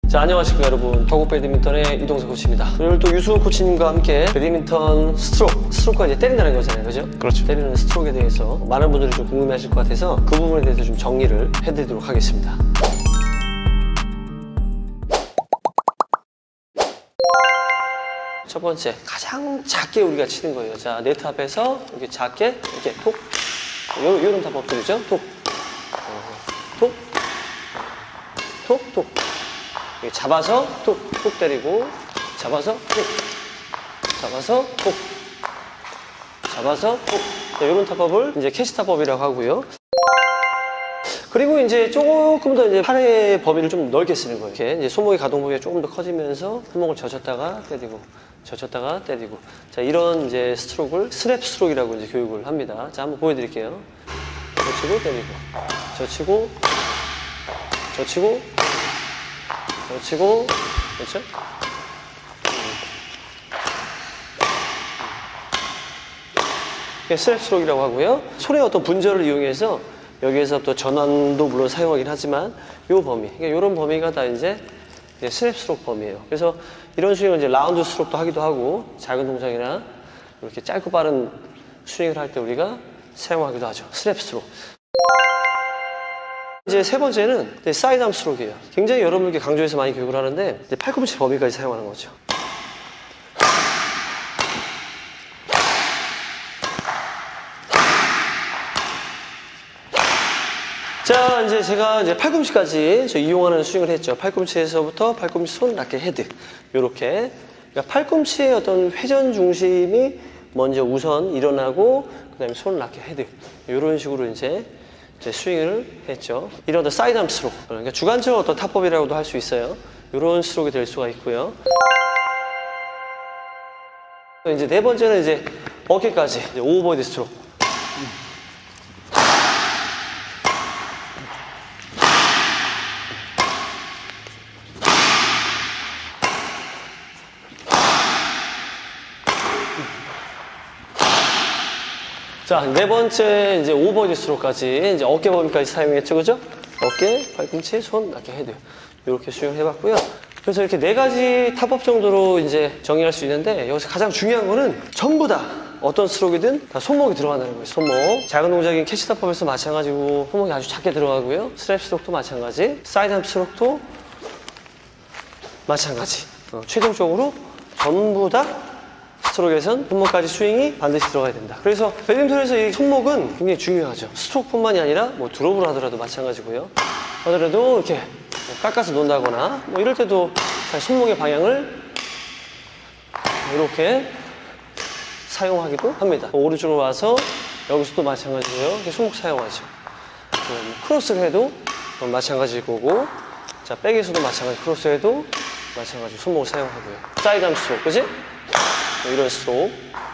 자, 안녕하십니까 여러분. 더국 배드민턴의 이동석 코치입니다. 오늘 또 유승훈 코치님과 함께 배드민턴 스트로크가 이제 때린다는 거잖아요, 그죠? 그렇죠. 때리는 스트로크에 대해서 많은 분들이 좀 궁금해하실 것 같아서 그 부분에 대해서 좀 정리를 해드리도록 하겠습니다. 첫 번째, 가장 작게 우리가 치는 거예요. 자, 네트 앞에서 이렇게 작게 이렇게 톡, 요런 답법들이죠. 톡, 톡, 톡, 톡. 잡아서 톡, 톡 때리고, 잡아서 톡, 잡아서 톡, 잡아서 톡. 이런 타법을 이제 캐시 타법이라고 하고요. 그리고 이제 조금 더 이제 팔의 범위를 좀 넓게 쓰는 거예요. 이렇게 이제 손목의 가동 범위가 조금 더 커지면서 손목을 젖혔다가 때리고, 젖혔다가 때리고. 자, 이런 이제 스트로크를 스냅 스트로크라고 이제 교육을 합니다. 자, 한번 보여드릴게요. 젖히고 때리고, 젖히고, 젖히고, 젖히고, 그렇죠? 이게 스냅 스트로크라고 하고요. 손의 어떤 분절을 이용해서 여기에서 또 전환도 물론 사용하긴 하지만 요 범위, 그러니까 이런 범위가 다 이제 스냅 스트로크 범위예요. 그래서 이런 스윙을 이제 라운드 스트로크도 하기도 하고 작은 동작이나 이렇게 짧고 빠른 스윙을 할 때 우리가 사용하기도 하죠. 스냅 스트로크. 이제 세 번째는 사이드암 스트로크예요. 굉장히 여러분께 강조해서 많이 교육을 하는데 팔꿈치 범위까지 사용하는 거죠. 자, 이제 제가 이제 팔꿈치까지 이용하는 스윙을 했죠. 팔꿈치에서부터 팔꿈치 손, 라켓, 헤드. 요렇게. 그러니까 팔꿈치의 어떤 회전 중심이 먼저 우선 일어나고, 그 다음에 손, 라켓, 헤드. 요런 식으로 이제 스윙을 했죠. 이런 어떤 사이드암 스트로크. 그러니까 주관적 어떤 타법이라고도 할 수 있어요. 요런 스트로크가 될 수가 있고요. 이제 네 번째는 이제 어깨까지. 이제 오버보디 스트로크. 자, 네 번째 이제 오버보디 스트로크까지 이제 어깨 범위까지 사용했죠, 그죠? 어깨, 팔꿈치, 손, 라켓, 헤드 이렇게 수영을 해봤고요. 그래서 이렇게 네 가지 타법 정도로 이제 정의할 수 있는데 여기서 가장 중요한 거는 전부 다 어떤 스트로크이든 다 손목이 들어간다는 거예요. 손목. 작은 동작인 캐치 타법에서 마찬가지고 손목이 아주 작게 들어가고요. 스트랩 스트로크도 마찬가지. 사이드암 스트로크도 마찬가지. 최종적으로 전부 다 스트로크에선 손목까지 스윙이 반드시 들어가야 된다. 그래서 배드민턴에서 이 손목은 굉장히 중요하죠. 스트로크뿐만이 아니라 뭐 드롭을 하더라도 마찬가지고요. 하더라도 이렇게 깎아서 놓는다거나 뭐 이럴 때도 손목의 방향을 이렇게 사용하기도 합니다. 오른쪽으로 와서 여기서도 마찬가지고요. 이렇게 손목 사용하죠. 크로스를 해도 마찬가지일 거고, 자, 백에서도 마찬가지, 크로스 해도 마찬가지 손목을 사용하고요. 사이드암 스트로크, 그지? 이런 스트로크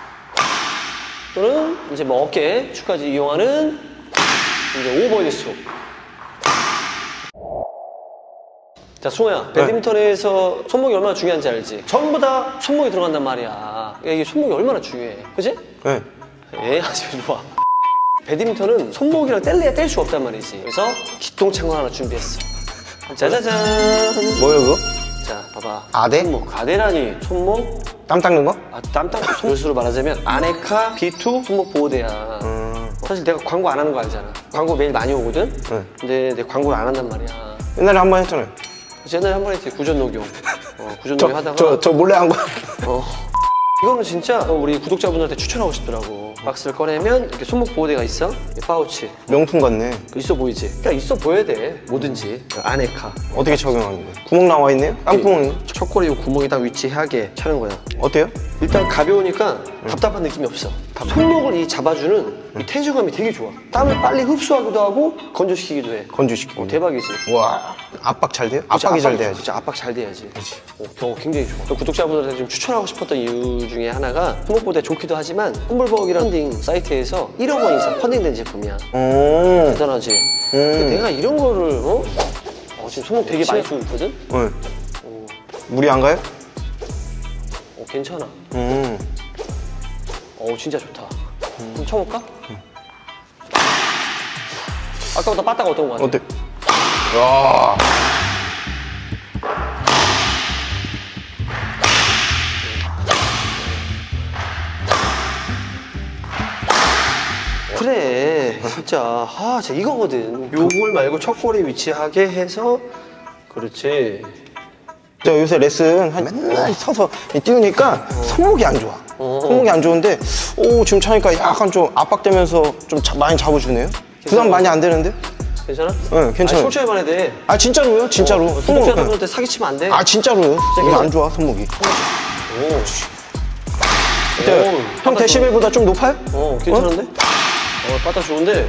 또는 이제 뭐 어깨 축까지 이용하는 이제 오버헤드 스트로크. 자, 승호야, 배드민턴에서 손목이 얼마나 중요한지 알지? 전부 다 손목이 들어간단 말이야. 이게 손목이 얼마나 중요해, 그지? 네. 아주 좋아. 배드민턴은 손목이랑 뗄래야 뗄 수 없단 말이지. 그래서 기똥찬 하나 준비했어. 짜자잔. 뭐요 그거? 자, 봐봐. 아대? 손목. 아대라니. 손목. 땀 닦는 거? 아, 땀 닦는 것으로 말하자면 아네카 B2 손목 보호대야. 사실 내가 광고 안 하는 거 알잖아. 광고 매일 많이 오거든? 네. 근데 내가 광고를 안 한단 말이야. 옛날에 한 번 했잖아요. 옛날에 한 번 했지. 구전 녹용. 구전 녹용 하다가. 저 몰래 한 거. 이거는 진짜 우리 구독자분들한테 추천하고 싶더라고. 박스를 꺼내면 이렇게 손목 보호대가 있어. 파우치. 명품 같네. 있어 보이지? 그러니까 있어 보여야 돼. 뭐든지. 아네카. 어떻게 적용하는 거예요? 구멍 나와 있네요? 땀구멍이? 첫골이 구멍에 딱 위치하게 차는 거야. 어때요? 일단 가벼우니까 답답한 느낌이 없어. 손목을 이 잡아주는 이 텐션감이 되게 좋아. 땀을 빨리 흡수하기도 하고 건조시키기도 해. 건조시키고. 대박이지. 와, 압박 잘 돼요? 압박이 잘 돼야지. 진짜 압박 잘 돼야지. 굉장히 좋아. 또 구독자분들한테 좀 추천하고 싶었던 이유 중에 하나가 손목보다 좋기도 하지만 홈블벅이랑 펀딩 사이트에서 1억 원 이상 펀딩된 제품이야. 대단하지. 근데 내가 이런 거를 지금 손목 되게 많이 쓰고 있거든? 네. 물이 안 가요? 괜찮아. 진짜 좋다. 한번 쳐볼까? 아까보다 빠따가 어떤 거 같아? 어때? 야. 그래 진짜 진짜 이거거든. 요걸 말고 척골에 위치하게 해서 그렇지. 제가 요새 레슨 맨날 서서 띄우니까 손목이 안 좋아. 손목이 안 좋은데 지금 차니까 약간 좀 압박되면서 좀 많이 잡아주네요. 부담 많이 안 되는데? 괜찮아? 네, 괜찮아요. 솔직히 해야 돼. 아 진짜로요? 진짜로. 구독자분한테 사기치면 안 돼. 아 진짜로요? 이게 안 좋아 손목이. 형 데시벨보다 좀 높아요? 괜찮은데? 빠따 좋은데?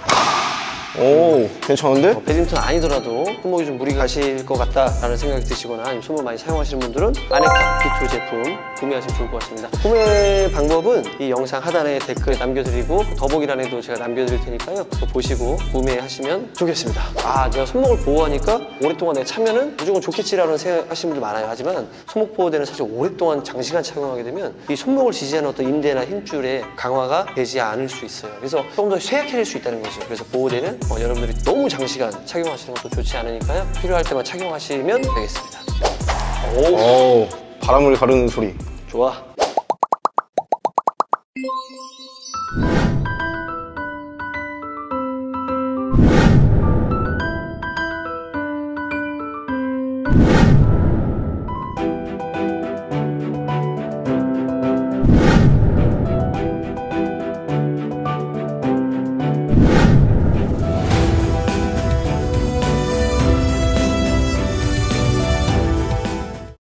오 괜찮은데? 배드민턴 아니더라도 손목이 좀 무리 가실 것 같다라는 생각이 드시거나 아니면 손목 많이 사용하시는 분들은 아네카 피토 제품 구매하시면 좋을 것 같습니다. 구매 방법은 이 영상 하단에 댓글 남겨드리고 더보기란에도 제가 남겨드릴 테니까요. 그거 보시고 구매하시면 좋겠습니다. 내가 손목을 보호하니까 오랫동안 내가 차면은 무조건 좋겠지라는 생각하시는 분들 많아요. 하지만 손목 보호대는 사실 오랫동안 장시간 착용하게 되면 이 손목을 지지하는 어떤 인대나 힘줄의 강화가 되지 않을 수 있어요. 그래서 조금 더 쇠약해질 수 있다는 거죠. 그래서 보호대는 여러분들이 너무 장시간 착용하시는 것도 좋지 않으니까요. 필요할 때만 착용하시면 되겠습니다. 오 바람을 가르는 소리. 좋아.